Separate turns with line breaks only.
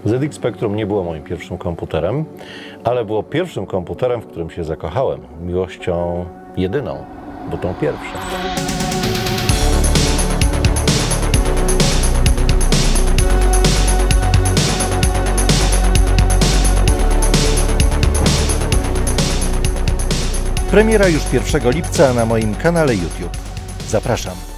ZX Spectrum nie było moim pierwszym komputerem, ale było pierwszym komputerem, w którym się zakochałem. Miłością jedyną, bo tą pierwszą. Premiera już 1 lipca na moim kanale YouTube. Zapraszam.